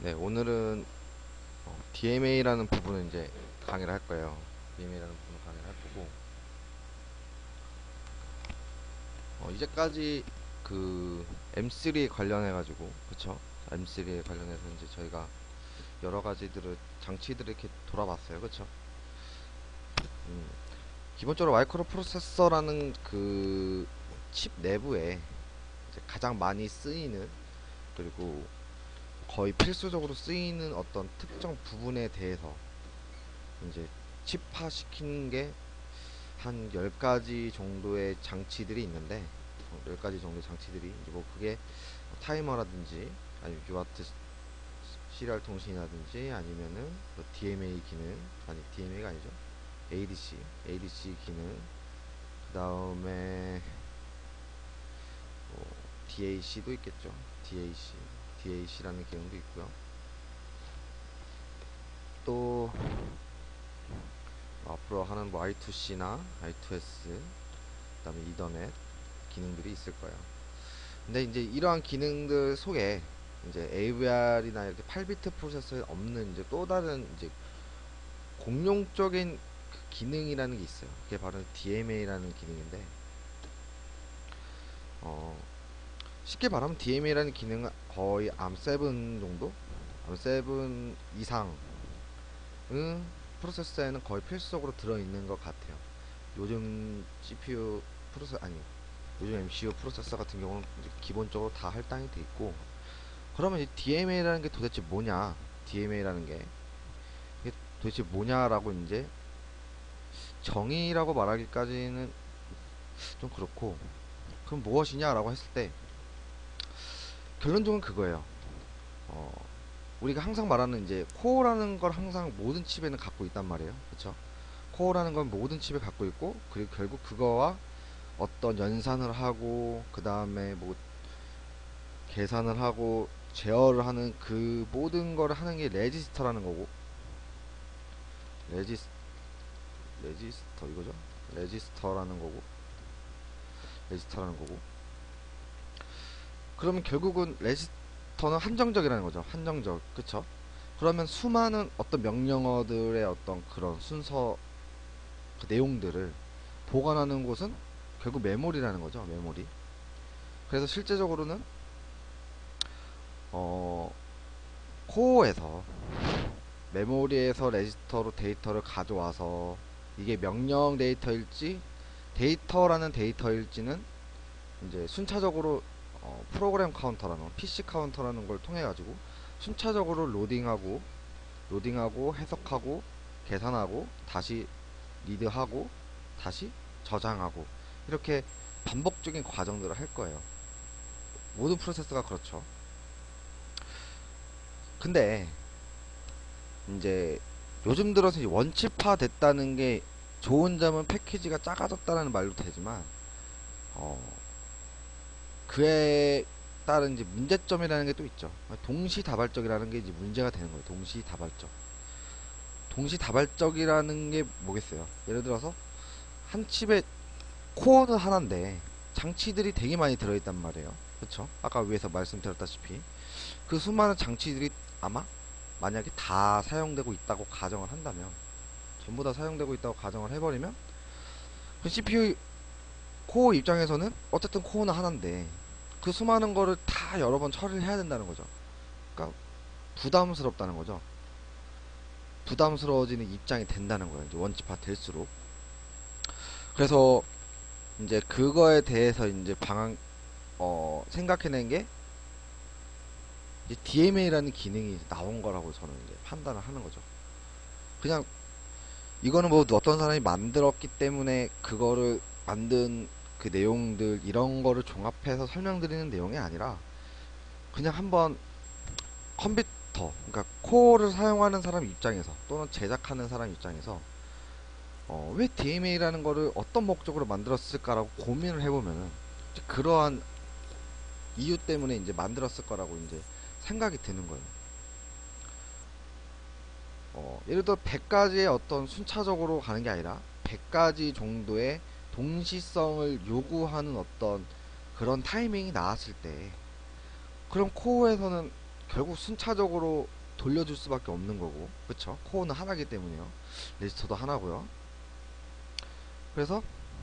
네, 오늘은 DMA라는 부분을 이제 강의를 할 거예요. DMA라는 부분을 강의를 할 거고, 이제까지 그 M3에 관련해가지고, 그쵸? M3에 관련해서 이제 저희가 여러 가지들을 장치들을 이렇게 돌아봤어요, 그쵸? 음, 기본적으로 마이크로 프로세서라는 그 칩 내부에 이제 가장 많이 쓰이는, 그리고 거의 필수적으로 쓰이는 어떤 특정 부분에 대해서 이제 칩화 시키는 게 한 10가지 정도의 장치들이 있는데, 10가지 정도의 장치들이 이제 뭐 그게 타이머라든지 아니면 UART 시리얼 통신이라든지 아니면은 뭐 DMA 기능, 아니 DMA가 아니죠, ADC 기능, 그 다음에 뭐 DAC도 있겠죠. DAC라는 기능도 있고요. 또 앞으로 하는 뭐 I2C나 I2S, 그 다음에 이더넷 기능들이 있을 거예요. 근데 이제 이러한 기능들 속에 이제 AVR이나 이렇게 8비트 프로세서에 없는 이제 또 다른 이제 공용적인 그 기능이라는 게 있어요. 그게 바로 DMA라는 기능인데, 어, 쉽게 말하면 DMA라는 기능은 거의 ARM7 정도? ARM7 이상은 프로세서에는 거의 필수적으로 들어있는 것 같아요. 요즘 CPU 프로세서, 아니, 요즘 MCU 프로세서 같은 경우는 이제 기본적으로 다 할당이 돼 있고, 그러면 이 DMA라는 게 도대체 뭐냐? DMA라는 게 이게 도대체 뭐냐라고 이제 정의라고 말하기까지는 좀 그렇고, 그럼 무엇이냐라고 했을 때 결론적으로 그거예요. 어, 우리가 항상 말하는 이제 코어라는 걸 항상 모든 칩에는 갖고 있단 말이에요. 그렇죠? 코어라는 건 모든 칩에 갖고 있고, 그리고 결국 그거와 어떤 연산을 하고 그 다음에 뭐 계산을 하고 제어를 하는 그 모든 거를 하는 게 레지스터라는 거고, 레지스 레지스터 이거죠. 레지스터라는 거고, 레지스터라는 거고. 그러면 결국은 레지스터는 한정적이라는 거죠. 한정적, 그쵸? 그러면 수많은 어떤 명령어들의 어떤 그런 순서, 그 내용들을 보관하는 곳은 결국 메모리라는 거죠. 메모리. 그래서 실제적으로는 어 코어에서 메모리에서 레지스터로 데이터를 가져와서 이게 명령 데이터일지 데이터라는 데이터일지는 이제 순차적으로 프로그램 카운터라는 PC 카운터라는 걸 통해 가지고 순차적으로 로딩하고 해석하고 계산하고 다시 리드하고 다시 저장하고, 이렇게 반복적인 과정들을 할 거예요. 모든 프로세스가 그렇죠. 근데 이제 요즘 들어서 이제 원칩화 됐다는 게 좋은 점은 패키지가 작아졌다는 말도 되지만, 어, 그에 따른 이제 문제점이라는 게 또 있죠. 동시다발적이라는 게 이제 문제가 되는 거예요. 동시다발적이라는 게 뭐겠어요? 예를 들어서 한 칩에 코어는 하나인데 장치들이 되게 많이 들어있단 말이에요. 그쵸? 아까 위에서 말씀드렸다시피 그 수많은 장치들이 아마 만약에 다 사용되고 있다고 가정을 한다면, 전부 다 사용되고 있다고 가정을 해버리면, 그 CPU 코어 입장에서는 어쨌든 코어는 하나인데 그 수많은 거를 다 여러 번 처리를 해야 된다는 거죠. 그러니까 부담스럽다는 거죠. 부담스러워지는 입장이 된다는 거예요. 이제 원집화 될수록. 그래서 이제 그거에 대해서 이제 생각해낸 게 이제 DMA라는 기능이 나온 거라고 저는 이제 판단을 하는 거죠. 그냥 이거는 뭐 어떤 사람이 만들었기 때문에 그거를 만든 그 내용들 이런 거를 종합해서 설명드리는 내용이 아니라, 그냥 한번 컴퓨터, 그러니까 코어를 사용하는 사람 입장에서 또는 제작하는 사람 입장에서 왜 DMA라는 거를 어떤 목적으로 만들었을까라고 고민을 해보면은 그러한 이유 때문에 이제 만들었을 거라고 이제 생각이 드는 거예요. 예를 들어 100가지의 어떤 순차적으로 가는 게 아니라 100가지 정도의 동시성을 요구하는 어떤 그런 타이밍이 나왔을 때, 그럼 코어에서는 결국 순차적으로 돌려줄 수밖에 없는 거고, 그쵸? 코어는 하나기 때문에요. 레지스터도 하나고요. 그래서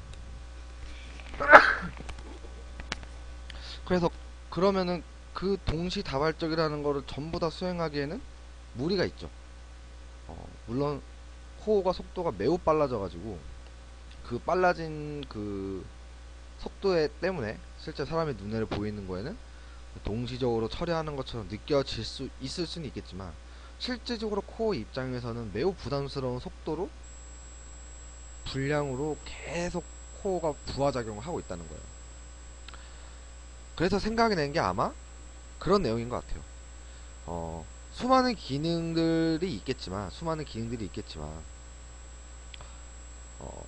그래서 그러면은 그 동시다발적이라는 거를 전부 다 수행하기에는 무리가 있죠. 물론 코어가 속도가 매우 빨라져가지고 그 빨라진 그 속도에 때문에 실제 사람의 눈에 보이는 거에는 동시적으로 처리하는 것처럼 느껴질 수 있을 수는 있겠지만, 실제적으로 코어 입장에서는 매우 부담스러운 속도로 불량으로 계속 코어가 부하작용을 하고 있다는 거예요. 그래서 생각이 난 게 아마 그런 내용인 것 같아요. 수많은 기능들이 있겠지만, 어,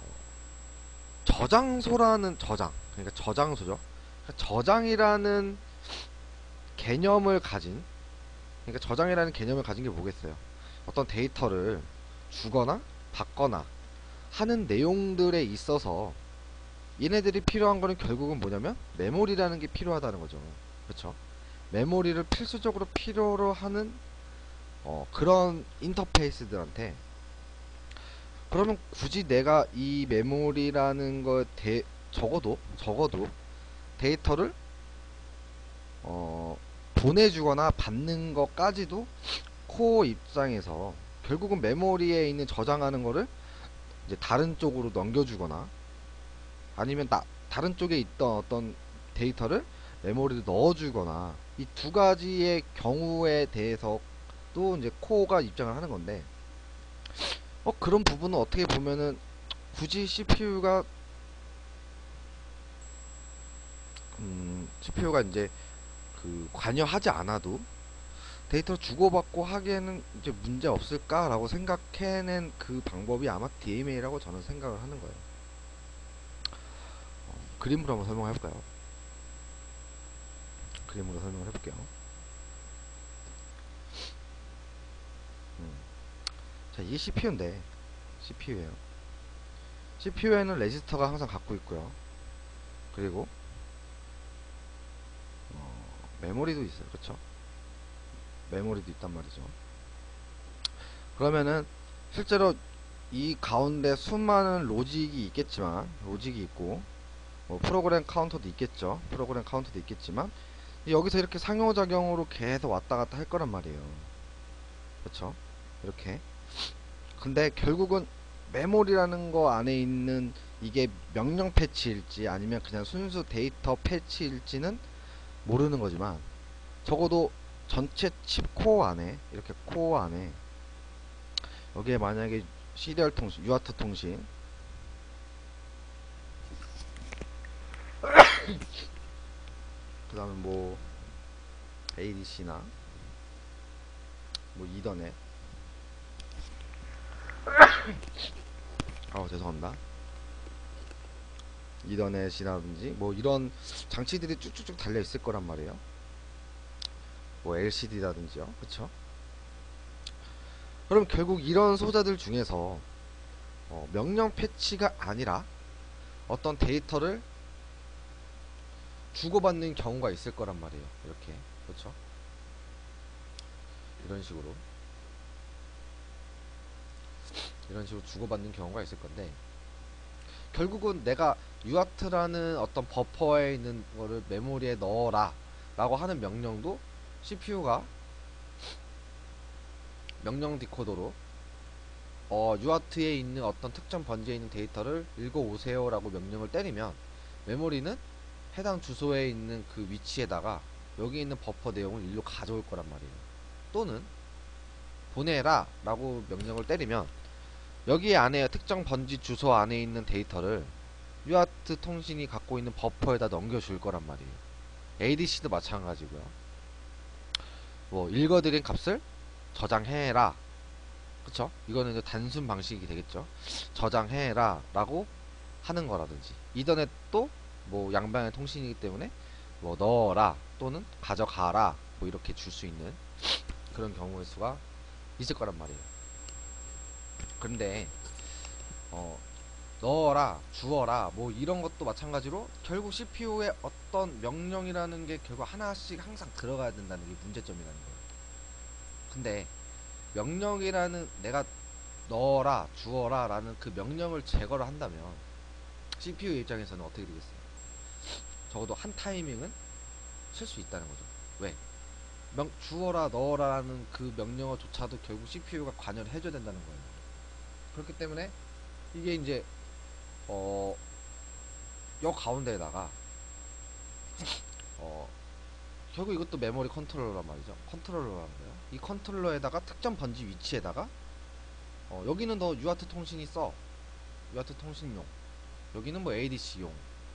그러니까 저장소죠. 그러니까 개념을 가진, 저장이라는 개념을 가진 게 뭐겠어요? 어떤 데이터를 주거나 받거나 하는 내용들에 있어서 얘네들이 필요한 거는 결국은 뭐냐면 메모리라는 게 필요하다는 거죠. 그렇죠? 메모리를 필수적으로 필요로 하는 그런 인터페이스들한테, 그러면 굳이 내가 이 메모리라는 거 적어도 데이터를 보내주거나 받는 것까지도 코어 입장에서 결국은 메모리에 있는 저장하는 거를 이제 다른 쪽으로 넘겨주거나, 아니면 다른 쪽에 있던 어떤 데이터를 메모리에 넣어주거나, 이 두 가지의 경우에 대해서도 이제 코어가 입장을 하는 건데, 그런 부분은 어떻게 보면은 굳이 CPU가 이제 그 관여하지 않아도 데이터를 주고받고 하기에는 이제 문제 없을까라고 생각해낸 그 방법이 아마 DMA라고 저는 생각을 하는 거예요. 그림으로 한번 설명해 볼까요? 그림으로 설명을 해볼게요. 자, 이게 CPU인데, CPU예요. CPU에는 레지스터가 항상 갖고 있고요. 그리고 메모리도 있어요. 그렇죠? 메모리도 있단 말이죠. 그러면은 실제로 이 가운데 수많은 로직이 있고, 프로그램 카운터도 있겠죠. 프로그램 카운터도 있겠지만, 여기서 이렇게 상호작용으로 계속 왔다 갔다 할 거란 말이에요. 그렇죠? 이렇게. 근데 결국은 메모리라는 거 안에 있는 이게 명령 패치일지 아니면 그냥 순수 데이터 패치일지는 모르는 거지만, 적어도 전체 칩 코어 안에, 이렇게 코어 안에 여기에 만약에 시리얼 통신, UART 통신, 그 다음에 뭐 ADC나 뭐 이더넷, 죄송합니다. 이더넷이라든지 뭐 이런 장치들이 쭉쭉쭉 달려 있을 거란 말이에요. 뭐 LCD라든지요. 그쵸? 그럼 결국 이런 소자들 중에서 명령 패치가 아니라 어떤 데이터를 주고받는 경우가 있을 거란 말이에요. 이렇게. 그렇죠? 이런 식으로 주고받는 경우가 있을 건데, 결국은 내가 UART라는 어떤 버퍼에 있는 거를 메모리에 넣어라 라고 하는 명령도 CPU가 명령 디코더로 UART에 있는 어떤 특정 번지에 있는 데이터를 읽어오세요 라고 명령을 때리면, 메모리는 해당 주소에 있는 그 위치에다가 여기 있는 버퍼 내용을 일로 가져올 거란 말이에요. 또는 보내라 라고 명령을 때리면 여기 안에 특정 번지 주소 안에 있는 데이터를 UART 통신이 갖고 있는 버퍼에다 넘겨줄 거란 말이에요. ADC도 마찬가지고요. 뭐 읽어드린 값을 저장해라. 그쵸? 이거는 이제 단순 방식이 되겠죠. 저장해라 라고 하는 거라든지, 이더넷도 뭐 양방의 통신이기 때문에 뭐 넣어라 또는 가져가라 뭐 이렇게 줄 수 있는 그런 경우의 수가 있을 거란 말이에요. 그런데 넣어라, 주어라 뭐 이런 것도 마찬가지로 결국 CPU에 어떤 명령이라는 게 결국 하나씩 항상 들어가야 된다는 게 문제점이라는 거예요. 근데 명령이라는 내가 넣어라 주어라 라는 그 명령을 제거를 한다면 CPU 입장에서는 어떻게 되겠어요? 적어도 한 타이밍은 쉴 수 있다는 거죠. 왜? 주어라 넣어라라는 그 명령어조차도 결국 CPU가 관여를 해줘야 된다는 거예요. 그렇기 때문에 이게 이제 요 가운데에다가 어 결국 이것도 메모리 컨트롤러란 말이죠. 컨트롤러라는 거예요. 이 컨트롤러에다가 특정 번지 위치에다가 여기는 너 UART 통신이 써. UART 통신용. 여기는 뭐 ADC용.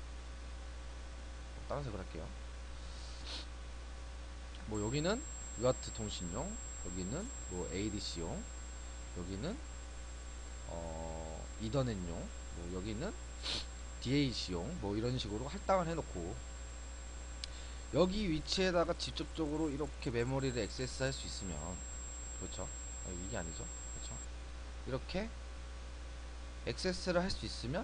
다른 색을 할게요. 뭐 여기는 UART 통신용. 여기는 뭐 ADC용. 여기는 이더넷용. 뭐 여기는 DAC용. 뭐 이런 식으로 할당을 해놓고 여기 위치에다가 직접적으로 이렇게 메모리를 액세스 할 수 있으면 그렇죠. 이게 아니죠. 그렇죠. 이렇게 액세스를 할 수 있으면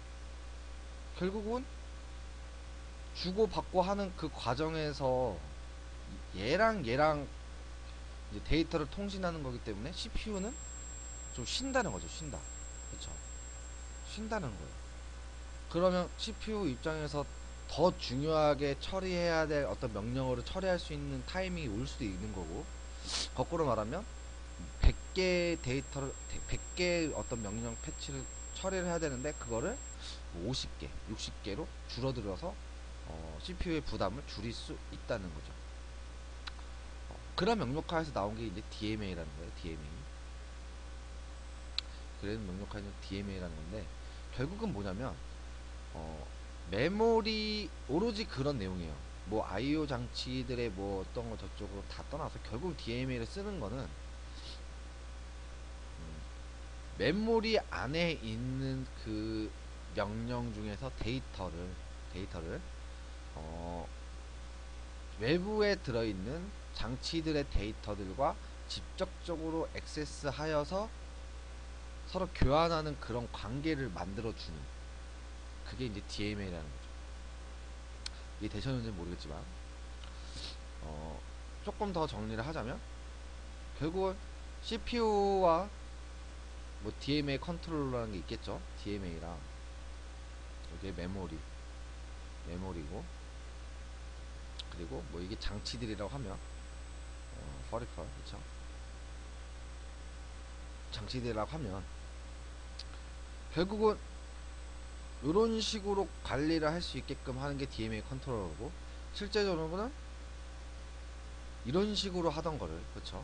결국은 주고받고 하는 그 과정에서 얘랑 이제 데이터를 통신하는 거기 때문에 CPU는 좀 쉰다는 거죠. 쉰다. 그렇죠. 쉰다는 거예요. 그러면 CPU 입장에서 더 중요하게 처리해야 될 어떤 명령어를 처리할 수 있는 타이밍이 올 수도 있는 거고, 거꾸로 말하면 100개의 데이터를 100개의 어떤 명령 패치를 처리를 해야 되는데 그거를 50개, 60개로 줄어들어서 CPU의 부담을 줄일 수 있다는 거죠. 그런 명료화에서 나온 게 이제 DMA라는 거예요. DMA. 그래서 명료화는 DMA라는 건데 결국은 뭐냐면 메모리 오로지 그런 내용이에요. 뭐 IO 장치들의 뭐 어떤 거 저쪽으로 다 떠나서 결국 DMA를 쓰는 거는 메모리 안에 있는 그 명령 중에서 데이터를 어, 외부에 들어있는 장치들의 데이터들과 직접적으로 액세스하여서 서로 교환하는 그런 관계를 만들어주는 그게 이제 DMA라는 거죠. 이게 되셨는지는 모르겠지만 조금 더 정리를 하자면 결국은 CPU와 뭐 DMA 컨트롤러라는 게 있겠죠. DMA랑 이게 메모리고 그리고 뭐 이게 장치들이라고 하면 퍼리펄 그쵸. 장치들이라고 하면 결국은 이런 식으로 관리를 할 수 있게끔 하는 게 DMA 컨트롤러고 실제적으로는 이런 식으로 하던 거를 그쵸.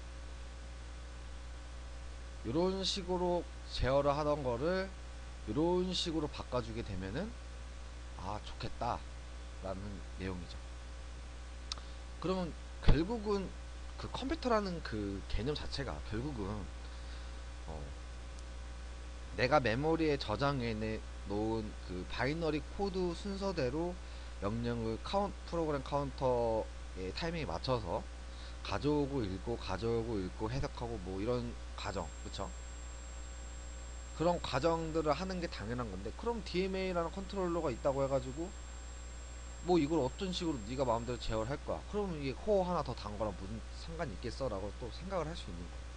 이런 식으로 제어를 하던 거를 이런 식으로 바꿔주게 되면은 아 좋겠다 라는 내용이죠. 그러면 결국은 그 컴퓨터라는 그 개념 자체가 결국은 어, 내가 메모리에 저장해 놓은 그 바이너리 코드 순서대로 명령을 프로그램 카운터의 타이밍에 맞춰서 가져오고 읽고 해석하고 뭐 이런 과정 그쵸. 그런 과정들을 하는 게 당연한 건데 그럼 DMA라는 컨트롤러가 있다고 해가지고 뭐 이걸 어떤 식으로 네가 마음대로 제어를 할 거야. 그러면 이게 코어 하나 더 단 거랑 무슨 상관이 있겠어? 라고 또 생각을 할 수 있는 거야.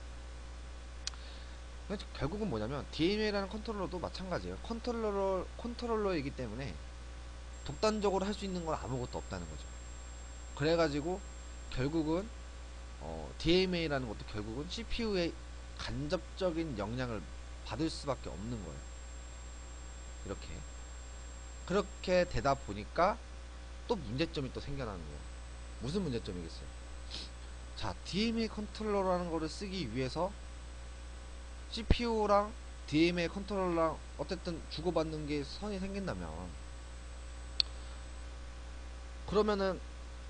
그래서 결국은 뭐냐면 DMA라는 컨트롤러도 마찬가지예요. 컨트롤러이기 때문에 독단적으로 할 수 있는 건 아무것도 없다는 거죠. 그래가지고 결국은 DMA라는 것도 결국은 CPU의 간접적인 영향을 받을 수밖에 없는 거예요. 이렇게 그렇게 되다 보니까 또 문제점이 또 생겨나는 거예요. 무슨 문제점이겠어요? 자, DMA 컨트롤러라는 거를 쓰기 위해서 CPU랑 DMA 컨트롤러랑 어쨌든 주고받는 게 선이 생긴다면 그러면은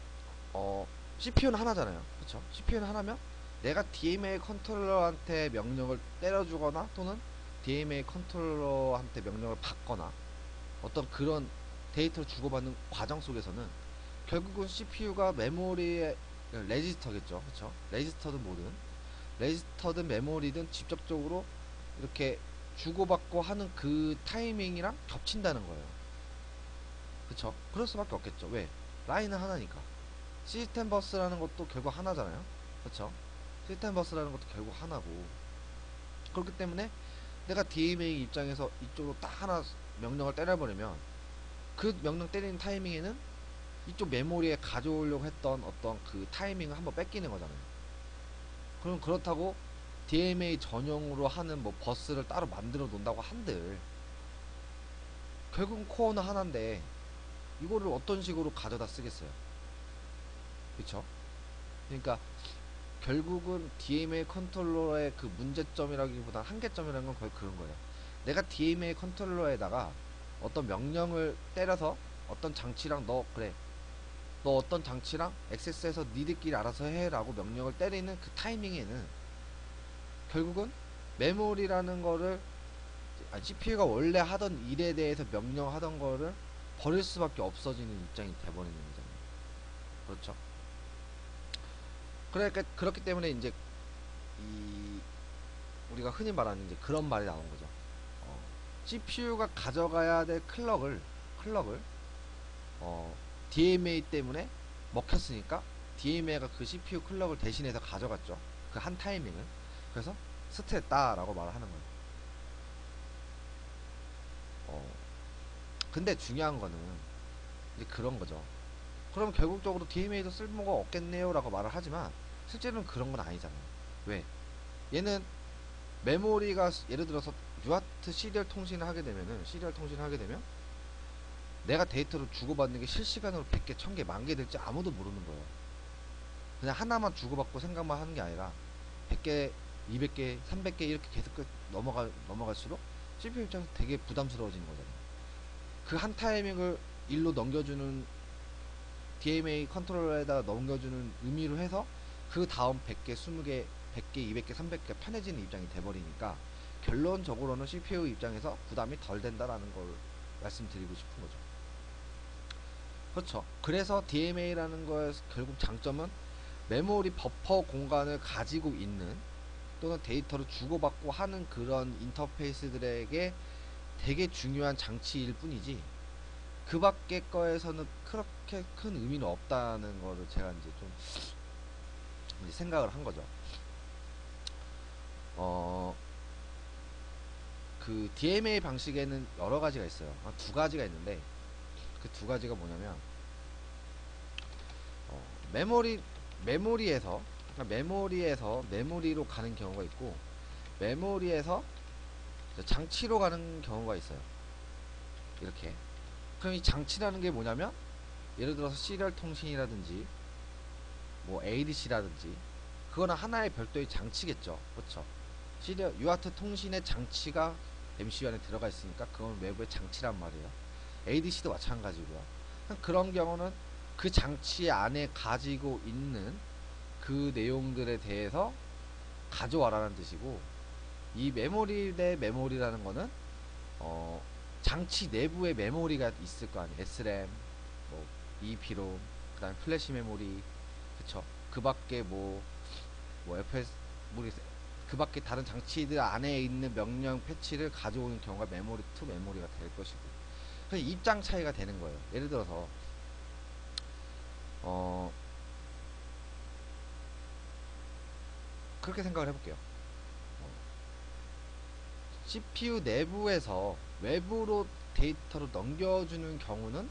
CPU는 하나잖아요. 그쵸? CPU는 하나면 내가 DMA 컨트롤러한테 명령을 때려주거나 또는 DMA 컨트롤러한테 명령을 받거나 어떤 그런 데이터를 주고받는 과정 속에서는 결국은 CPU가 메모리의 레지스터겠죠. 그쵸? 레지스터든 뭐든 레지스터든 메모리든 직접적으로 이렇게 주고받고 하는 그 타이밍이랑 겹친다는 거예요. 그쵸? 그럴 수밖에 없겠죠. 왜? 라인은 하나니까. 시스템 버스라는 것도 결국 하나잖아요. 그쵸? 시스템 버스라는 것도 결국 하나고, 그렇기 때문에 내가 DMA 입장에서 이쪽으로 딱 하나 명령을 때려버리면 그 명령 때리는 타이밍에는 이쪽 메모리에 가져오려고 했던 어떤 그 타이밍을 한번 뺏기는 거잖아요. 그럼 그렇다고 DMA 전용으로 하는 뭐 버스를 따로 만들어 놓는다고 한들 결국은 코어는 하나인데 이거를 어떤 식으로 가져다 쓰겠어요. 그쵸? 그러니까 결국은 DMA 컨트롤러의 그 문제점이라기보다 한계점이라는 건 거의 그런 거예요. 내가 DMA 컨트롤러에다가 어떤 명령을 때려서 어떤 장치랑 그래, 너 어떤 장치랑 액세스해서 니들끼리 알아서 해 라고 명령을 때리는 그 타이밍에는 결국은 메모리라는 거를, CPU가 원래 하던 일에 대해서 명령하던 거를 버릴 수밖에 없어지는 입장이 돼버리는 거잖아요. 그렇죠? 그러니까 그렇기 때문에 이제 이 우리가 흔히 말하는 이제 그런 말이 나온 거죠. CPU가 가져가야 될 클럭을 DMA 때문에 먹혔으니까 DMA가 그 CPU 클럭을 대신해서 가져갔죠. 그 한 타이밍을. 그래서 스트했다라고 말을 하는 거예요. 근데 중요한 거는 이제 그런 거죠. 그럼 결국적으로 DMA도 쓸모가 없겠네요 라고 말을 하지만 실제로는 그런 건 아니잖아요. 왜? 얘는 메모리가 예를 들어서 UART 시리얼 통신을 하게 되면 내가 데이터를 주고받는 게 실시간으로 100개, 1000개, 10,000개 될지 아무도 모르는 거예요. 그냥 하나만 주고받고 생각만 하는 게 아니라 100개, 200개, 300개 이렇게 계속 넘어갈수록 CPU 입장에서 되게 부담스러워지는 거잖아요. 그 한 타이밍을 일로 넘겨주는 DMA 컨트롤러에다가 넘겨주는 의미로 해서 그 다음 100개, 20개, 100개, 200개, 300개 편해지는 입장이 돼버리니까 결론적으로는 CPU 입장에서 부담이 덜 된다라는 걸 말씀드리고 싶은 거죠. 그렇죠. 그래서 DMA라는 거의 결국 장점은 메모리 버퍼 공간을 가지고 있는 또는 데이터를 주고받고 하는 그런 인터페이스들에게 되게 중요한 장치일 뿐이지 그 밖의 거에서는 그렇게 큰 의미는 없다는 거를 제가 이제 좀 이제 생각을 한 거죠. 그 DMA 방식에는 여러 가지가 있어요. 두 가지가 있는데 그 두 가지가 뭐냐면 메모리 메모리에서 그러니까 메모리로 가는 경우가 있고 메모리에서 장치로 가는 경우가 있어요. 이렇게. 그럼 이 장치라는 게 뭐냐면 예를 들어서 시리얼 통신이라든지 뭐 ADC라든지 그거는 하나의 별도의 장치겠죠. 그렇죠? 시리얼 UART 통신의 장치가 MCU 안에 들어가 있으니까 그건 외부의 장치란 말이에요. ADC도 마찬가지고요. 그런 경우는 그 장치 안에 가지고 있는 그 내용들에 대해서 가져와라는 뜻이고 이 메모리 대 메모리라는 거는 장치 내부에 메모리가 있을 거 아니에요. SRAM, 뭐 EEPROM, 그 다음에 플래시 메모리, 그쵸? 그 밖에 뭐 FS, 모르겠어요. 그 밖에 다른 장치들 안에 있는 명령 패치를 가져오는 경우가 메모리 투 메모리가 될 것이고. 그래서 입장 차이가 되는 거예요. 예를 들어서, 그렇게 생각을 해볼게요. CPU 내부에서 외부로 데이터로 넘겨주는 경우는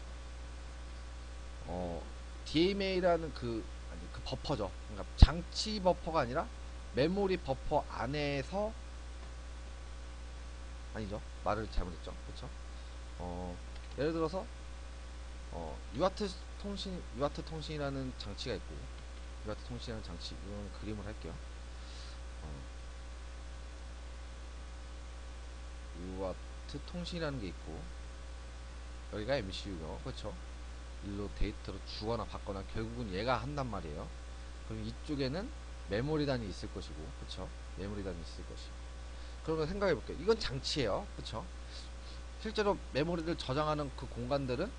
DMA라는 그 버퍼죠. 그러니까 장치 버퍼가 아니라 메모리 버퍼 안에서 아니죠. 말을 잘못했죠. 그렇죠? 예를 들어서 UART 통신이라는 장치가 있고 UART 통신이라는 장치 이건 그림을 할게요. UART 통신이라는 게 있고 여기가 MCU요. 그렇죠? 일로 데이터를 주거나 받거나 결국은 얘가 한단 말이에요. 그럼 이쪽에는 메모리단이 있을 것이고, 그쵸? 메모리단이 있을 것이고. 그러면 생각해 볼게요. 이건 장치예요. 그쵸? 실제로 메모리를 저장하는 그 공간들은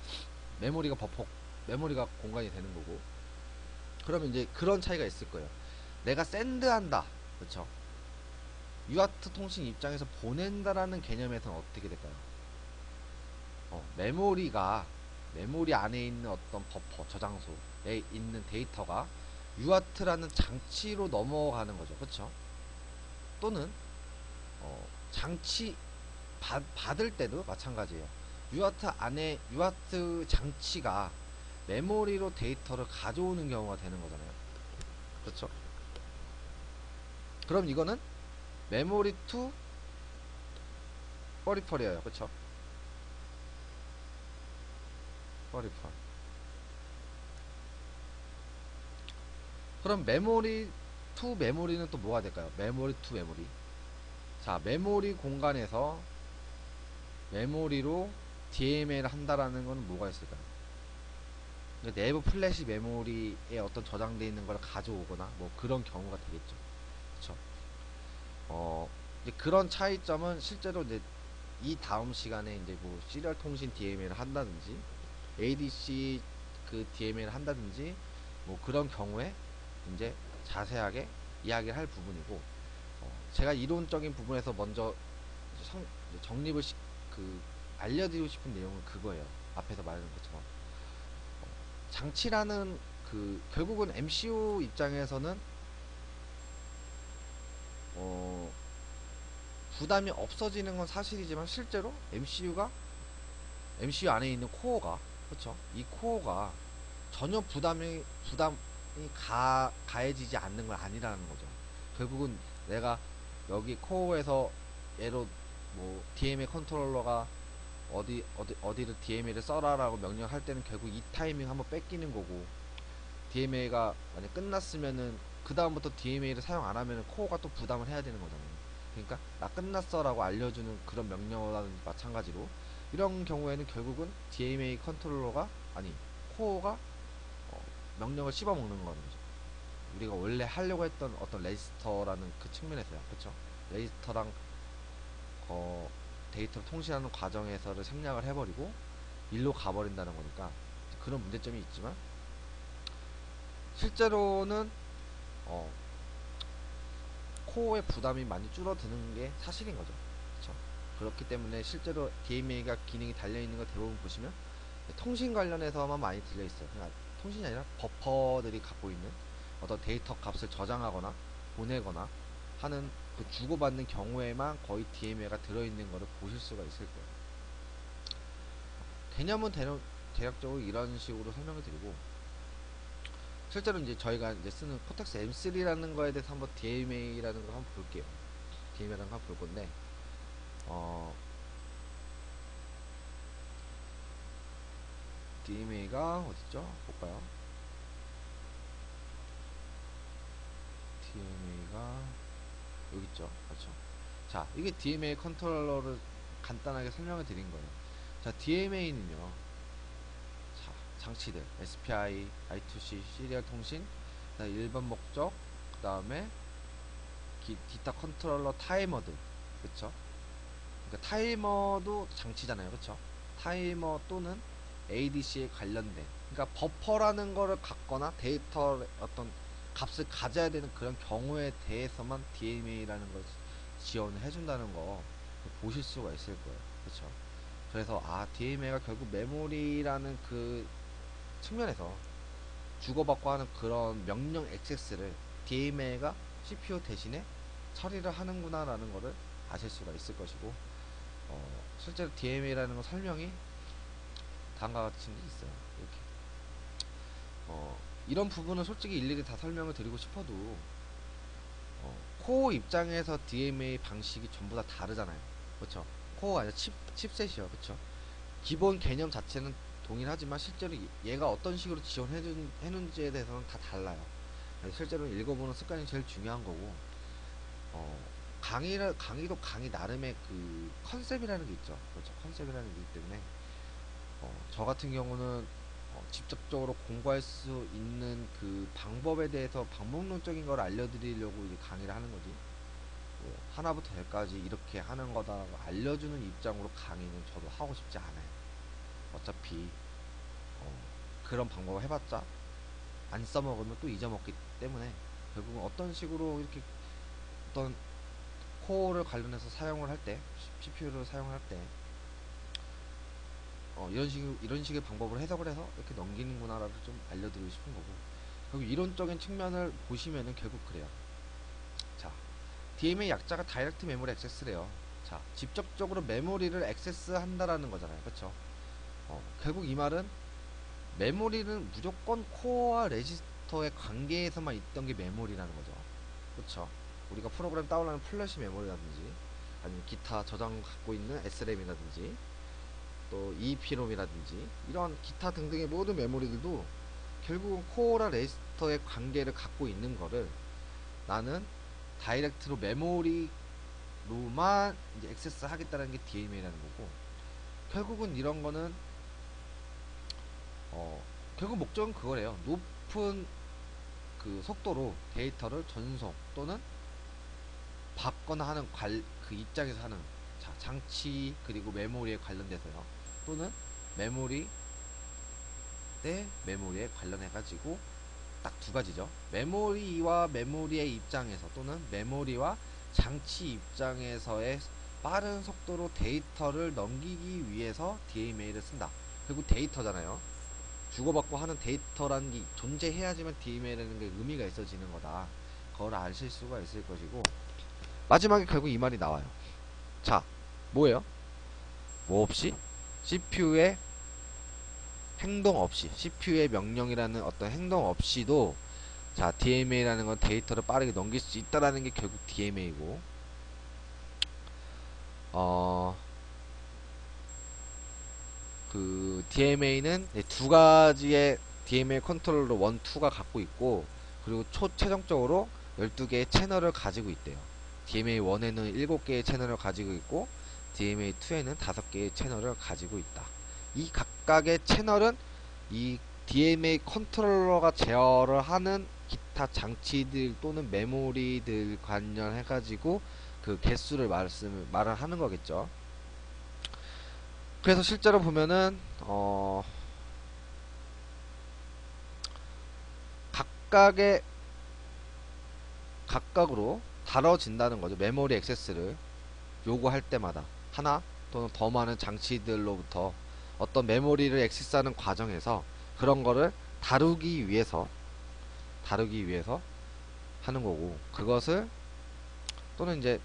메모리가 공간이 되는 거고. 그러면 이제 그런 차이가 있을 거예요. 내가 샌드한다. 그쵸? UART 통신 입장에서 보낸다라는 개념에서는 어떻게 될까요? 메모리 안에 있는 어떤 버퍼, 저장소에 있는 데이터가 UART라는 장치로 넘어가는 거죠. 그쵸? 또는 장치 받을 때도 마찬가지예요. UART 안에 UART 장치가 메모리로 데이터를 가져오는 경우가 되는 거잖아요. 그렇죠? 그럼 이거는 메모리 투 퍼리펄이에요. 그렇죠? 퍼리펄. 그럼 메모리 투 메모리는 또 뭐가 될까요? 메모리 투 메모리. 자, 메모리 공간에서 메모리로 DMA를 한다라는 건 뭐가 있을까요? 그러니까 내부 플래시 메모리에 어떤 저장되어 있는 걸 가져오거나 뭐 그런 경우가 되겠죠. 그렇죠? 이제 그런 차이점은 실제로 이제 이 다음 시간에 이제 뭐 시리얼 통신 DMA를 한다든지 ADC 그 DMA를 한다든지 뭐 그런 경우에 이제 자세하게 이야기를 할 부분이고, 제가 이론적인 부분에서 먼저 이제 정립을 그 알려드리고 싶은 내용은 그거예요. 앞에서 말한 것처럼 장치라는 그 결국은 MCU 입장에서는 어 부담이 없어지는 건 사실이지만 실제로 MCU 안에 있는 코어가, 그렇죠? 이 코어가 전혀 부담이 가해지지 않는 건 아니라는 거죠. 결국은 내가 여기 코어에서 얘로 뭐 DMA 컨트롤러가 어디를 DMA를 써라라고 명령할 때는 결국 이 타이밍 한번 뺏기는 거고, DMA가 만약 끝났으면은 그 다음부터 DMA를 사용 안 하면은 코어가 또 부담을 해야 되는 거잖아요. 그러니까 나 끝났어라고 알려주는 그런 명령어라든지 마찬가지로 이런 경우에는 결국은 DMA 컨트롤러가 아니 코어가 명령을 씹어먹는 거는 거죠. 우리가 원래 하려고 했던 어떤 레지스터라는 그 측면에서요. 그쵸? 레지스터랑 데이터를 통신하는 과정에서를 생략을 해버리고 일로 가버린다는 거니까 그런 문제점이 있지만 실제로는 어, 코어의 부담이 많이 줄어드는 게 사실인 거죠. 그쵸? 그렇기 때문에 실제로 DMA가 기능이 달려있는 걸 대부분 보시면 통신 관련해서만 많이 들려있어요. 그러니까 통신이 아니라 버퍼들이 갖고 있는 어떤 데이터 값을 저장하거나 보내거나 하는 그 주고받는 경우에만 거의 DMA가 들어있는 것을 보실 수가 있을 거예요. 개념은 대략적으로 이런 식으로 설명을 드리고, 실제로 이제 저희가 이제 쓰는 코텍스 M3라는 거에 대해서 한번 DMA라는 걸 한번 볼게요. DMA라는 걸 한번 볼 건데, 어, DMA가 어딨죠? 볼까요? DMA가 여기 있죠. 그렇죠. 자, 이게 DMA 컨트롤러를 간단하게 설명을 드린 거예요. 자, DMA는요. 자, 장치들 SPI, I2C, 시리얼 통신, 그다음에 일반 목적, 그 다음에 기타 컨트롤러 타이머들, 그쵸? 그러니까 타이머도 장치잖아요, 그쵸? 타이머 또는 ADC에 관련된, 그러니까 버퍼라는 거를 갖거나 데이터 어떤 값을 가져야 되는 그런 경우에 대해서만 DMA라는 걸 지원을 해준다는 거 보실 수가 있을 거예요, 그쵸? 그래서 DMA가 결국 메모리라는 그 측면에서 주고받고 하는 그런 명령 액세스를 DMA가 CPU 대신에 처리를 하는구나 라는 거를 아실 수가 있을 것이고, 실제로 DMA라는 건 설명이 다음과 같은 게 있어요. 이렇게 이런 부분은 솔직히 일일이 다 설명을 드리고 싶어도 코어 입장에서 DMA 방식이 전부 다 다르잖아요. 그렇죠? 코어가 아니라 칩셋이요. 그렇죠? 기본 개념 자체는 동일하지만 실제로 얘가 어떤 식으로 지원해는지에 대해서는 다 달라요. 실제로 읽어보는 습관이 제일 중요한 거고, 강의도 강의 나름의 그 컨셉이라는 게 있죠. 그렇죠. 컨셉이라는 게 있기 때문에, 저 같은 경우는 직접적으로 공부할 수 있는 그 방법에 대해서 방법론적인 걸 알려드리려고 이제 강의를 하는 거지. 뭐 하나부터 열까지 이렇게 하는 거다라고 알려주는 입장으로 강의는 저도 하고 싶지 않아요. 어차피 그런 방법을 해봤자 안 써먹으면 또 잊어먹기 때문에 결국은 어떤 식으로 이렇게 어떤 코어를 관련해서 사용을 할 때, CPU를 사용할 때 이런 식의 방법을 해석을 해서 이렇게 넘기는구나라를 좀 알려드리고 싶은 거고, 결국 이론적인 측면을 보시면은 결국 그래요. 자, DMA 약자가 다이렉트 메모리 액세스래요. 자, 직접적으로 메모리를 액세스한다라는 거잖아요. 그렇죠? 결국 이 말은 메모리는 무조건 코어와 레지스터의 관계에서만 있던 게 메모리라는 거죠. 그렇죠? 우리가 프로그램 다운로드하는 플래시 메모리라든지 아니면 기타 저장 갖고 있는 SRAM이라든지 또 EEPROM이라든지 이런 기타 등등의 모든 메모리들도 결국은 코어랑 레지스터의 관계를 갖고 있는 거를 나는 다이렉트로 메모리로만 이제 액세스 하겠다는 게 DMA라는 거고, 결국은 이런 거는 결국 목적은 그거래요. 높은 그 속도로 데이터를 전송 또는 받거나 하는 그 입장에서 하는, 자, 장치 그리고 메모리에 관련돼서요. 또는 메모리 대 메모리에 관련해 가지고 딱 두 가지죠. 메모리와 메모리의 입장에서 또는 메모리와 장치 입장에서의 빠른 속도로 데이터를 넘기기 위해서 DMA를 쓴다. 결국 데이터잖아요. 주고받고 하는 데이터라는 게 존재해야지만 DMA라는 게 의미가 있어지는 거다. 그걸 아실 수가 있을 것이고, 마지막에 결국 이 말이 나와요. 자, 뭐예요? 뭐 없이? CPU의 행동 없이, CPU의 명령이라는 어떤 행동 없이도, 자, DMA라는 건 데이터를 빠르게 넘길 수 있다라는 게 결국 DMA고, 그 DMA는 두 가지의 DMA 컨트롤러 1, 2가 갖고 있고, 그리고 최종적으로 12개의 채널을 가지고 있대요. DMA1에는 7개의 채널을 가지고 있고, DMA2에는 5개의 채널을 가지고 있다. 이 각각의 채널은 이 DMA 컨트롤러가 제어를 하는 기타 장치들 또는 메모리들 관련해가지고 그 개수를 말을 하는 거겠죠. 그래서 실제로 보면은 각각으로 다뤄진다는 거죠. 메모리 액세스를 요구할 때마다 하나 또는 더 많은 장치들로부터 어떤 메모리를 액세스하는 과정에서 그런 거를 다루기 위해서 하는 거고, 그것을 또는 이제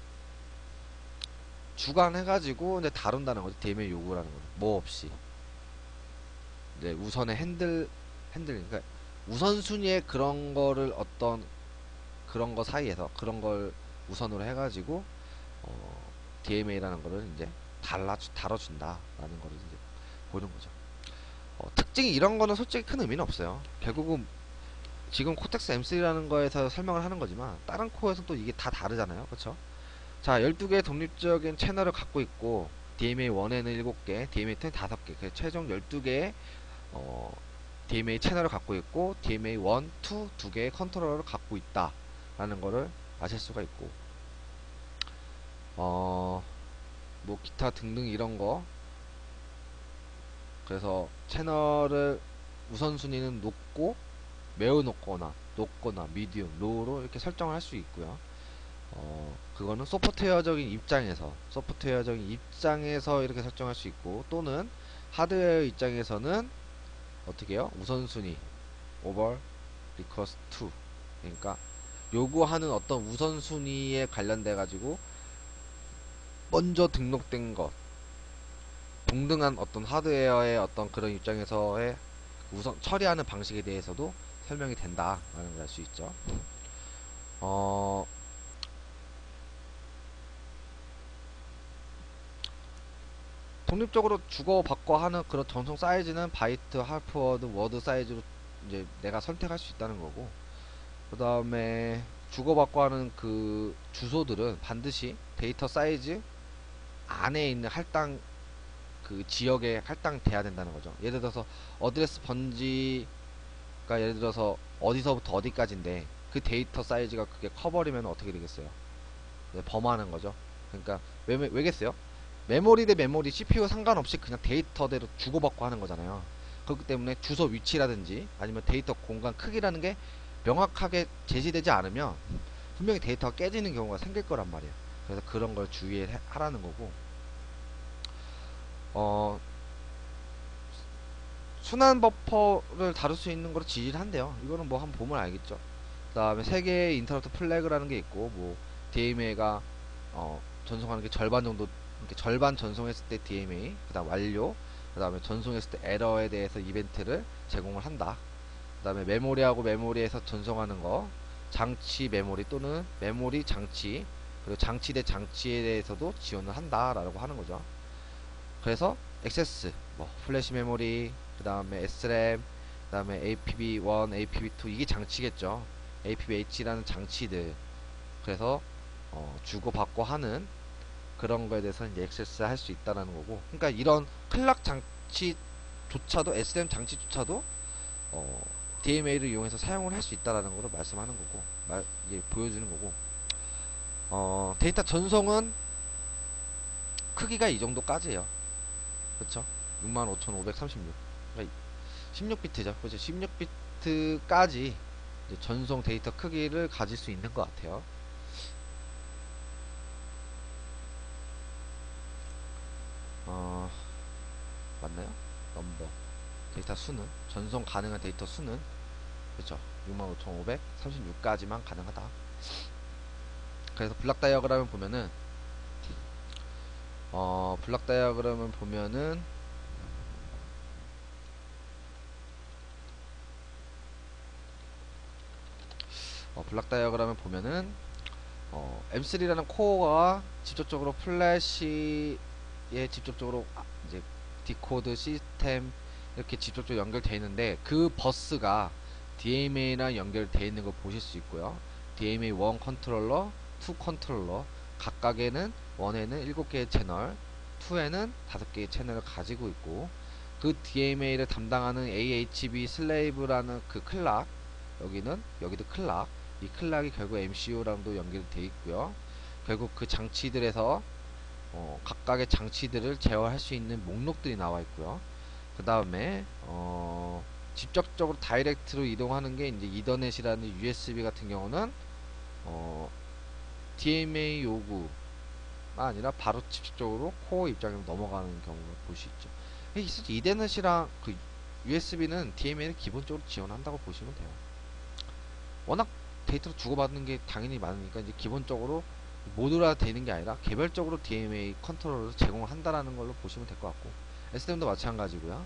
주관해가지고 이제 다룬다는 거죠. DMA 요구라는 거죠. 뭐 없이 이제 우선의 그러니까 우선순위의 그런 거를 어떤 그런 거 사이에서 그런 걸 우선으로 해가지고 DMA라는 거를 이제 다뤄준다라는 거를 이제 보는 거죠. 특징이 이런 거는 솔직히 큰 의미는 없어요. 결국은 지금 코텍스 M3라는 거에서 설명을 하는 거지만 다른 코어에서 또 이게 다 다르잖아요. 그쵸? 자, 12개의 독립적인 채널을 갖고 있고 DMA1에는 7개, DMA2는 5개, 그래서 최종 12개의 DMA 채널을 갖고 있고 DMA1, 2, 2개의 컨트롤러를 갖고 있다 라는 거를 아실 수가 있고, 뭐 기타 등등 이런 거, 그래서 채널을 우선순위는 매우 높거나 미디움, 로우로 이렇게 설정을 할 수 있고요. 그거는 소프트웨어적인 입장에서 이렇게 설정할 수 있고, 또는 하드웨어 입장에서는 어떻게 해요? 우선순위 over request to, 그러니까 요구하는 어떤 우선순위에 관련돼 가지고 먼저 등록된 것 동등한 어떤 하드웨어의 어떤 그런 입장에서의 우선 처리하는 방식에 대해서도 설명이 된다라는 걸 알 수 있죠. 독립적으로 주고받고 하는 그런 전송 사이즈는 바이트, 할프워드, 워드 사이즈로 이제 내가 선택할 수 있다는 거고, 그 다음에 주고받고 하는 그 주소들은 반드시 데이터 사이즈 안에 있는 할당 그 지역에 할당돼야 된다는 거죠. 예를 들어서 어드레스 번지가 예를 들어서 어디서부터 어디까지인데 그 데이터 사이즈가 그게 커버리면 어떻게 되겠어요? 네, 범하는 거죠. 그러니까 왜겠어요? 메모리 대 메모리 CPU 상관없이 그냥 데이터대로 주고받고 하는 거잖아요. 그렇기 때문에 주소 위치라든지 아니면 데이터 공간 크기라는 게 명확하게 제시되지 않으면 분명히 데이터가 깨지는 경우가 생길 거란 말이에요. 그래서 그런 걸 주의하라는 거고, 순환 버퍼를 다룰 수 있는 거로 지질한데요. 이거는 뭐 한번 보면 알겠죠. 그 다음에 세 개의 인터럽트 플래그라는 게 있고, 뭐 DMA가 전송하는 게 절반 정도, 이렇게 절반 전송했을 때 DMA, 그 다음 완료, 그 다음에 전송했을 때 에러에 대해서 이벤트를 제공을 한다. 그 다음에 메모리하고 메모리에서 전송하는 거, 장치 메모리 또는 메모리 장치, 그리고 장치 대 장치에 대해서도 지원을 한다라고 하는 거죠. 그래서 액세스, 뭐 플래시 메모리, 그 다음에 SRAM, 그 다음에 APB1, APB2 이게 장치겠죠. APBH라는 장치들. 그래서 주고받고 하는 그런 거에 대해서 이제 액세스 할 수 있다라는 거고. 그러니까 이런 클락 장치조차도 SRAM 장치조차도 DMA를 이용해서 사용을 할 수 있다라는 거를 말씀하는 거고, 이게 보여주는 거고. 데이터 전송은 크기가 이 정도까지예요. 그쵸? 65,536. 그러니까 16비트죠. 그죠? 16비트까지 전송 데이터 크기를 가질 수 있는 것 같아요. 맞나요? 넘버. 데이터 수는, 전송 가능한 데이터 수는, 그쵸? 65,536까지만 가능하다. 그래서 블락 다이어그램을 보면은, 블락 다이어그램을 보면은, 블락 다이어그램을 보면은, M3라는 코어가 직접적으로 플래시에 직접적으로 이제 디코드 시스템 이렇게 직접적으로 연결되어 있는데, 그 버스가 DMA랑 연결되어 있는 걸 보실 수 있고요. DMA 1 컨트롤러, 2 컨트롤러, 각각에는 1에는 7개의 채널, 2에는 5개의 채널을 가지고 있고, 그 DMA를 담당하는 AHB 슬레이브라는 그 클락, 여기도 클락, 이 클락이 결국 MCU랑도 연결되어 있고요. 결국 그 장치들에서 각각의 장치들을 제어할 수 있는 목록들이 나와 있고요. 그 다음에 직접적으로 다이렉트로 이동하는 게 이제 이더넷이라는 USB 같은 경우는 DMA 요구가 아니라 바로 직접적으로 코어 입장으로 넘어가는 경우를 볼 수 있죠. 이더넷이랑 그 USB는 DMA를 기본적으로 지원한다고 보시면 돼요. 워낙 데이터를 주고받는 게 당연히 많으니까 이제 기본적으로 모듈화 되는 게 아니라 개별적으로 DMA 컨트롤러를 제공한다라는 걸로 보시면 될 것 같고, SDM도 마찬가지고요.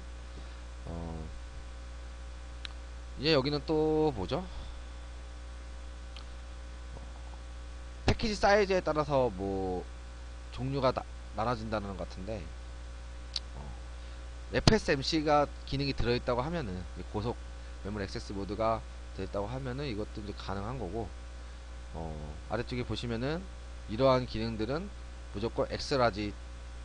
이제 여기는 또 뭐죠? 패키지 사이즈에 따라서 뭐 종류가 나눠진다는 것 같은데, FSMC가 기능이 들어있다고 하면은, 고속 메모리 액세스 모드가 들어있다고 하면은 이것도 이제 가능한 거고, 아래쪽에 보시면은 이러한 기능들은 무조건 엑스라지,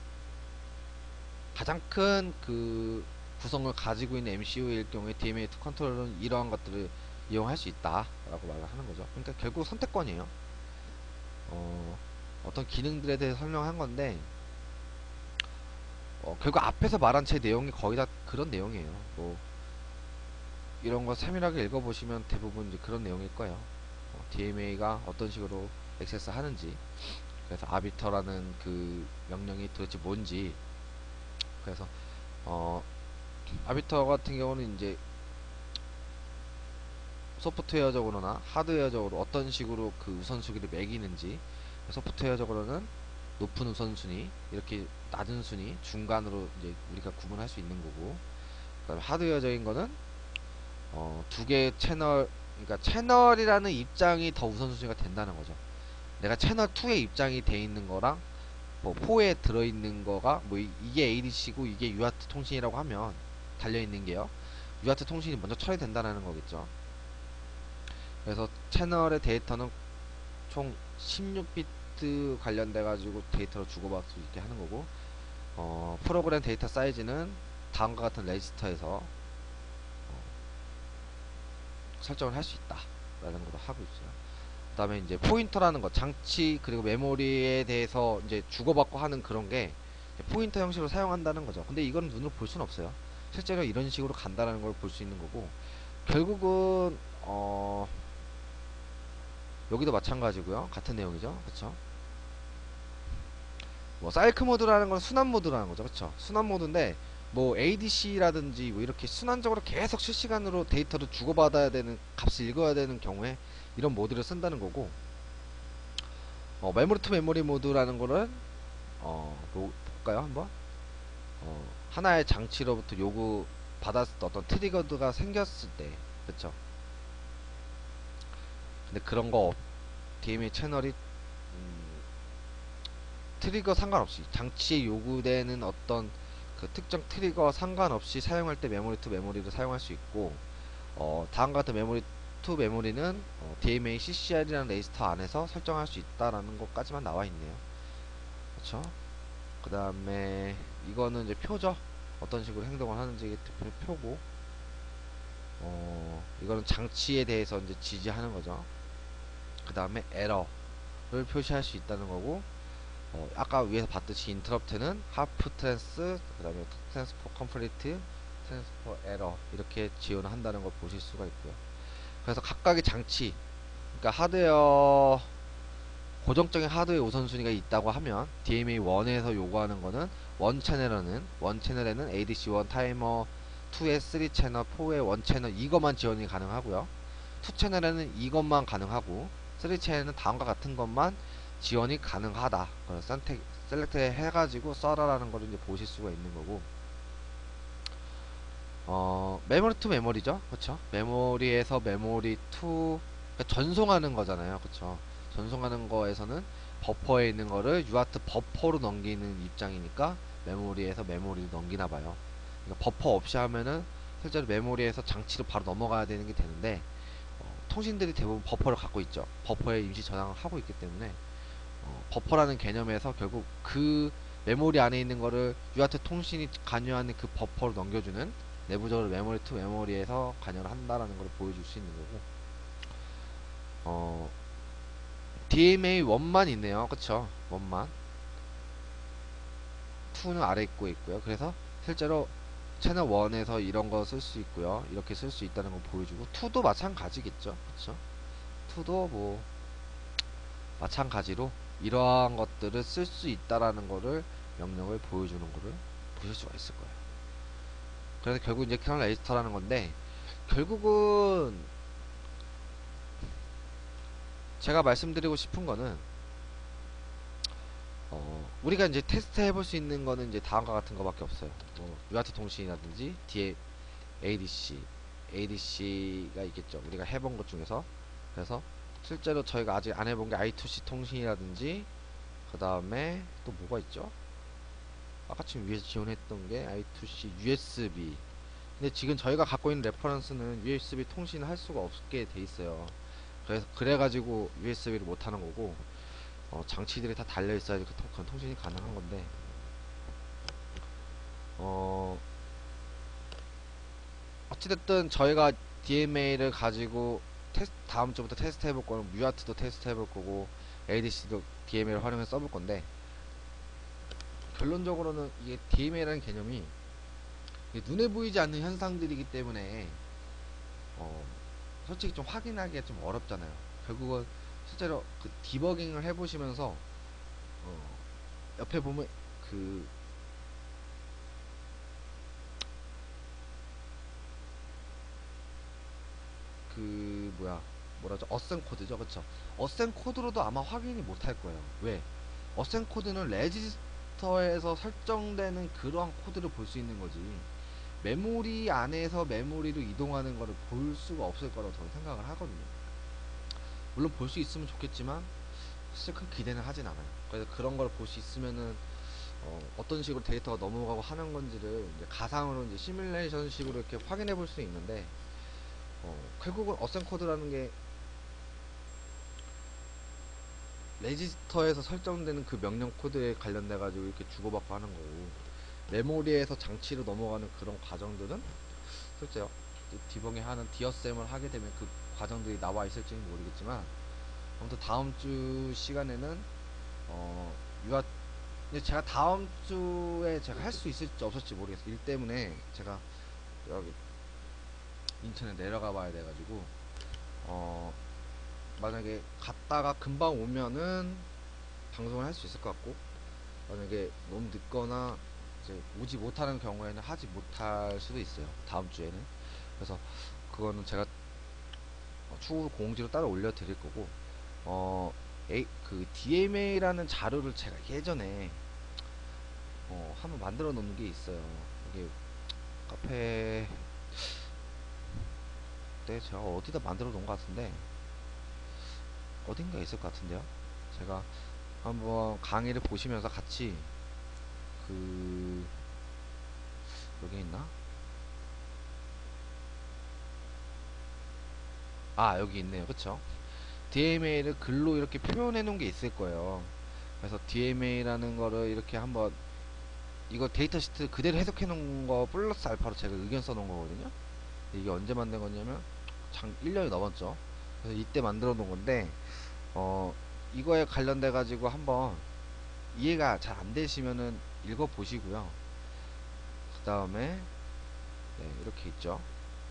가장 큰 그 구성을 가지고 있는 MCU일 경우에 DMA2 컨트롤러는 이러한 것들을 이용할 수 있다 라고 말을 하는 거죠. 그러니까 결국 선택권이에요. 어떤 기능들에 대해서 설명한 건데, 결국 앞에서 말한 제 내용이 거의 다 그런 내용이에요. 뭐 이런 거 세밀하게 읽어보시면 대부분 이제 그런 내용일 거예요. DMA가 어떤 식으로 액세스 하는지, 그래서 아비터라는 그 명령이 도대체 뭔지, 그래서 아비터 같은 경우는 이제 소프트웨어적으로나 하드웨어적으로 어떤 식으로 그 우선순위를 매기는지, 소프트웨어적으로는 높은 우선순위, 이렇게 낮은 순위, 중간으로 이제 우리가 구분할 수 있는 거고, 그다음에 하드웨어적인 거는 두 개의 채널, 그러니까 채널이라는 입장이 더 우선순위가 된다는 거죠. 내가 채널 2에 입장이 돼 있는 거랑 뭐 4에 들어있는 거가 뭐 이게 ADC고 이게 UART 통신이라고 하면 달려있는 게요, UART 통신이 먼저 처리된다는 거겠죠. 그래서 채널의 데이터는 총 16비트 관련돼 가지고 데이터를 주고받을 수 있게 하는 거고, 프로그램 데이터 사이즈는 다음과 같은 레지스터에서 설정을 할 수 있다 라는 걸로 하고 있어요. 그 다음에 이제 포인터라는 것, 장치 그리고 메모리에 대해서 이제 주고받고 하는 그런 게 포인터 형식으로 사용한다는 거죠. 근데 이건 눈으로 볼 수는 없어요. 실제로 이런 식으로 간다는 걸 볼 수 있는 거고, 결국은 여기도 마찬가지고요. 같은 내용이죠. 그쵸? 뭐 사이클 모드라는 건 순환 모드라는 거죠. 그쵸? 순환 모드인데 뭐 ADC라든지 뭐 이렇게 순환적으로 계속 실시간으로 데이터를 주고받아야 되는, 값을 읽어야 되는 경우에 이런 모드를 쓴다는 거고, 메모리 투 메모리 모드라는 거는 볼까요 한번? 하나의 장치로부터 요구 받았을 때 어떤 트리거드가 생겼을 때, 그쵸? 근데 그런 거 DMA 채널이 트리거 상관없이 장치에 요구되는 어떤 그 특정 트리거 상관없이 사용할 때 메모리 투 메모리를 사용할 수 있고, 다음과 같은 메모리 투 메모리는 DMA CCR이라는 레지스터 안에서 설정할 수 있다라는 것까지만 나와 있네요. 그렇죠? 그 다음에 이거는 이제 표죠. 어떤 식으로 행동을 하는지 표고, 이거는 장치에 대해서 이제 지지하는 거죠. 그 다음에 에러를 표시할 수 있다는 거고, 아까 위에서 봤듯이 인터럽트는 하프 트랜스, 그 다음에 트랜스포 컴플리트, 트랜스포 에러 이렇게 지원을 한다는 걸 보실 수가 있고요. 그래서 각각의 장치, 그러니까 하드웨어, 고정적인 하드웨어 우선순위가 있다고 하면 DMA1에서 요구하는 거는 원 채널에는 ADC1 타이머 2에 3 채널, 4에 1 채널 이것만 지원이 가능하고요. 2 채널에는 이것만 가능하고 3 채널에는 다음과 같은 것만 지원이 가능하다. 그래서 셀렉트 해가지고 써라라는 걸 이제 보실 수가 있는 거고, 메모리 투 메모리죠. 그쵸? 메모리에서 메모리 투, 그러니까 전송하는 거잖아요. 그쵸? 전송하는 거에서는 버퍼에 있는 거를 UART 버퍼로 넘기는 입장이니까 메모리에서 메모리로 넘기나 봐요. 그러니까 버퍼 없이 하면은 실제로 메모리에서 장치로 바로 넘어가야 되는 게 되는데, 통신들이 대부분 버퍼를 갖고 있죠. 버퍼에 임시 저장을 하고 있기 때문에 버퍼라는 개념에서 결국 그 메모리 안에 있는 거를 UART 통신이 관여하는 그 버퍼로 넘겨주는, 내부적으로 메모리 투 메모리에서 관여를 한다라는 걸 보여줄 수 있는 거고, DMA 1만 있네요. 그쵸? 1만 2는 아래 있고 있고요. 그래서 실제로 채널 1에서 이런 거 쓸 수 있고요. 이렇게 쓸 수 있다는 걸 보여주고, 2도 마찬가지겠죠. 그쵸? 2도 뭐 마찬가지로 이러한 것들을 쓸 수 있다라는 거를, 명령을 보여주는 거를 보실 수가 있을 거예요. 그래서 결국 이제 캐널 레지스터라는 건데, 결국은 제가 말씀드리고 싶은 거는, 우리가 이제 테스트 해볼 수 있는 거는 이제 다음과 같은 거밖에 없어요. UART 통신이라든지 ADC가 있겠죠. 우리가 해본 것 중에서. 그래서 실제로 저희가 아직 안 해본 게 I2C 통신이라든지, 그 다음에 또 뭐가 있죠? 아까 지금 위에서 지원했던 게 I2C USB. 근데 지금 저희가 갖고 있는 레퍼런스는 USB 통신을 할 수가 없게 돼 있어요. 그래가지고 USB를 못 하는 거고, 장치들이 다 달려 있어야지 그런 통신이 가능한 건데, 어, 어찌됐든 저희가 DMA를 가지고 다음 주부터 테스트 해볼 거는 UART도 테스트 해볼 거고, ADC도 DMA를 활용해서 써볼 건데, 결론적으로는 이게 DMA라는 개념이 이게 눈에 보이지 않는 현상들이기 때문에 어, 솔직히 좀 확인하기가 좀 어렵잖아요. 결국은 실제로 그 디버깅을 해보시면서 옆에 보면 그 뭐라죠? 어셈 코드죠, 그쵸? 어셈 코드로도 아마 확인이 못할 거예요. 왜? 어셈 코드는 레지스터에서 설정되는 그러한 코드를 볼 수 있는 거지, 메모리 안에서 메모리로 이동하는 거를 볼 수가 없을 거라고 저는 생각을 하거든요. 물론 볼 수 있으면 좋겠지만 사실 큰 기대는 하진 않아요. 그래서 그런 걸 볼 수 있으면은 떤 식으로 데이터가 넘어가고 하는 건지를 이제 가상으로 이제 시뮬레이션 식으로 이렇게 확인해 볼 수 있는데, 결국은 어셈 코드라는 게 레지스터에서 설정되는 그 명령 코드에 관련돼 가지고 이렇게 주고받고 하는 거고, 메모리에서 장치로 넘어가는 그런 과정들은 실제요 디버깅 하는 디어셈을 하게 되면 그 과정들이 나와 있을지는 모르겠지만, 아무튼 다음 주 시간에는 유아 근데 제가 다음 주에 제가 할 수 있을지 없을지 모르겠어요. 일 때문에 제가 여기 인천에 내려가 봐야 돼가지고, 어 만약에 갔다가 금방 오면은 방송을 할 수 있을 것 같고, 만약에 너무 늦거나 이제 오지 못하는 경우에는 하지 못할 수도 있어요. 다음 주에는. 그래서 그거는 제가 추후 공지로 따로 올려드릴 거고, 어, 그 DMA라는 자료를 제가 예전에 한번 만들어 놓은 게 있어요. 이게 카페 때 제가 어디다 만들어 놓은 것 같은데 어딘가 있을 것 같은데요. 제가 한번 강의를 보시면서 같이 그 여기 있나? 아 여기 있네요. 그쵸? DMA를 글로 이렇게 표현해 놓은 게 있을 거예요. 그래서 DMA라는 거를 이렇게 한번 이거 데이터 시트 그대로 해석해 놓은 거 플러스 알파로 제가 의견 써 놓은 거거든요. 이게 언제 만든 거냐면 1년이 넘었죠. 그래서 이때 만들어 놓은 건데 이거에 관련돼 가지고 한번 이해가 잘 안 되시면은 읽어 보시고요. 그 다음에 네, 이렇게 있죠.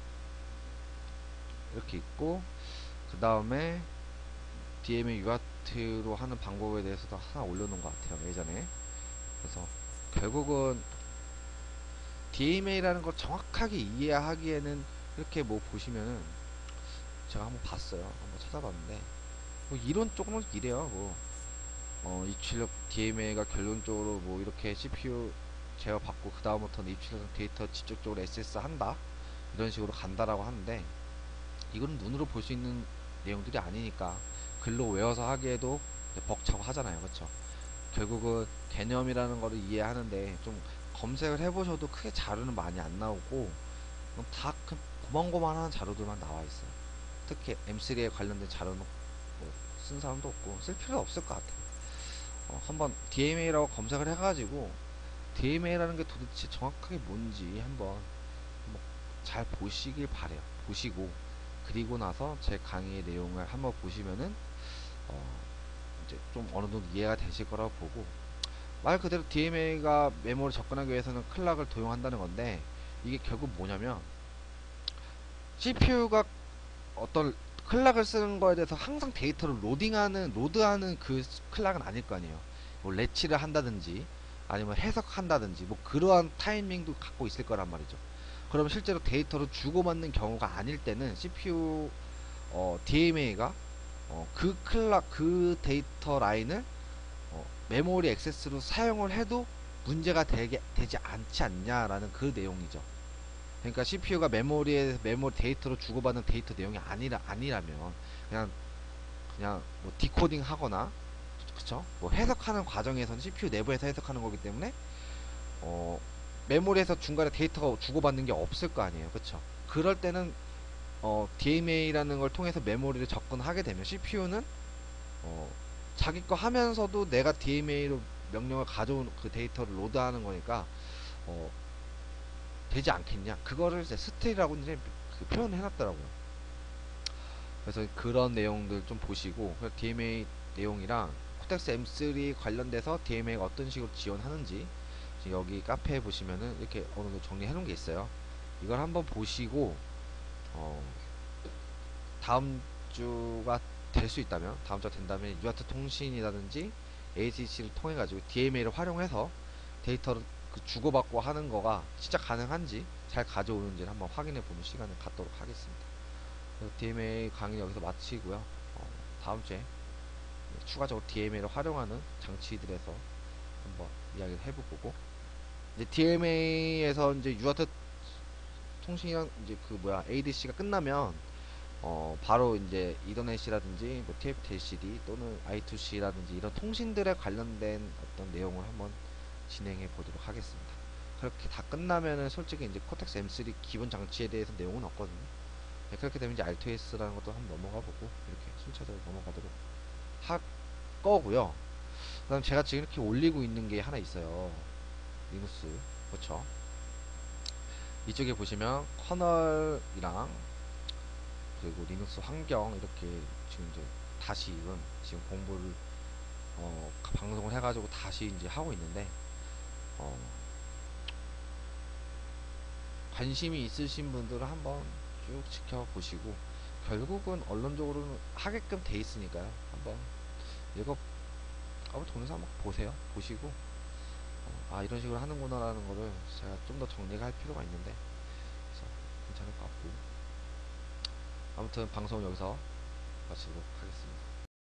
이렇게 있고 그 다음에 DMA UART로 하는 방법에 대해서도 하나 올려놓은 것 같아요. 예전에. 그래서 결국은 DMA라는 걸 정확하게 이해하기에는 이렇게 뭐 보시면은 제가 한번 봤어요. 한번 찾아봤는데 뭐 이론적으로는 이래요. 뭐 입출력 DMA가 결론적으로 뭐 이렇게 CPU 제어받고 그 다음부터는 입출력 데이터 직접적으로 SS 한다 이런 식으로 간다라고 하는데 이거는 눈으로 볼 수 있는 내용들이 아니니까 글로 외워서 하기에도 벅차고 하잖아요. 그렇죠? 결국은 개념이라는 거를 이해하는데 좀 검색을 해보셔도 크게 자료는 많이 안 나오고 다 고만고만한 자료들만 나와 있어요. 특히 M3에 관련된 자료는 뭐쓴 사람도 없고 쓸 필요도 없을 것 같아요. 한번 DMA라고 검색을 해가지고 DMA라는 게 도대체 정확하게 뭔지 한번 잘 보시길 바래요. 보시고 그리고 나서 제 강의의 내용을 한번 보시면은 이제 좀 어느 정도 이해가 되실 거라고 보고 말 그대로 DMA가 메모를 접근하기 위해서는 클락을 도용한다는 건데 이게 결국 뭐냐면 CPU가 어떤 클락을 쓰는 거에 대해서 항상 데이터를 로드하는 그 클락은 아닐 거 아니에요. 뭐 레치를 한다든지 아니면 해석한다든지 뭐 그러한 타이밍도 갖고 있을 거란 말이죠. 그러면 실제로 데이터를 주고받는 경우가 아닐 때는 CPU DMA가 그 데이터 라인을 메모리 액세스로 사용을 해도 문제가 되지 않지 않냐라는 그 내용이죠. 그러니까 CPU가 메모리 데이터로 주고받는 데이터 내용이 아니라면 그냥 뭐 디코딩 하거나 그쵸? 뭐 해석하는 과정에서는 CPU 내부에서 해석하는 거기 때문에 어, 메모리에서 중간에 데이터가 주고받는 게 없을 거 아니에요. 그쵸? 그럴 때는 DMA라는 걸 통해서 메모리를 접근하게 되면 CPU는 자기 거 하면서도 내가 DMA로 명령을 가져온 그 데이터를 로드하는 거니까 어, 되지 않겠냐. 그거를 이제 스틸이라고 이제 그 표현을 해놨더라고요. 그래서 그런 내용들 좀 보시고 DMA 내용이랑 코텍스 M3 관련돼서 DMA가 어떤 식으로 지원하는지 여기 카페에 보시면은 이렇게 어느 정도 정리해 놓은 게 있어요. 이걸 한번 보시고 어, 다음 주가 될 수 있다면 다음 주가 된다면 유아트 통신이라든지 ACC를 통해 가지고 DMA를 활용해서 데이터를 주고받고 하는 거가 진짜 가능한지 잘 가져오는지를 한번 확인해 보는 시간을 갖도록 하겠습니다. DMA 강의 여기서 마치고요. 다음 주에 추가적으로 DMA를 활용하는 장치들에서 한번 이야기를 해보고 이제 DMA에서 이제 유아트 통신이랑 이제 그 뭐야 ADC가 끝나면 바로 이제 이더넷이라든지 뭐 TFT-LCD 또는 I2C라든지 이런 통신들에 관련된 어떤 내용을 한번 진행해 보도록 하겠습니다. 그렇게 다 끝나면은 솔직히 이제 코텍스 M3 기본 장치에 대해서 내용은 없거든요. 네, 그렇게 되면 이제 R2S라는 것도 한번 넘어가 보고 이렇게 순차적으로 넘어가도록 할 거고요. 그다음 제가 지금 이렇게 올리고 있는 게 하나 있어요. 리눅스 그렇죠? 이쪽에 보시면 커널이랑 그리고 리눅스 환경 이렇게 지금 이제 다시 지금 공부를 방송을 해가지고 다시 이제 하고 있는데 어, 관심이 있으신 분들은 한번 쭉 지켜보시고 결국은 언론적으로는 하게끔 돼 있으니까요. 한번 읽어 보면서 한번 보세요. 보시고 아, 이런 식으로 하는구나라는 거를 제가 좀 더 정리할 필요가 있는데, 그래서 괜찮을 것 같고, 아무튼 방송 여기서 마치도록 하겠습니다.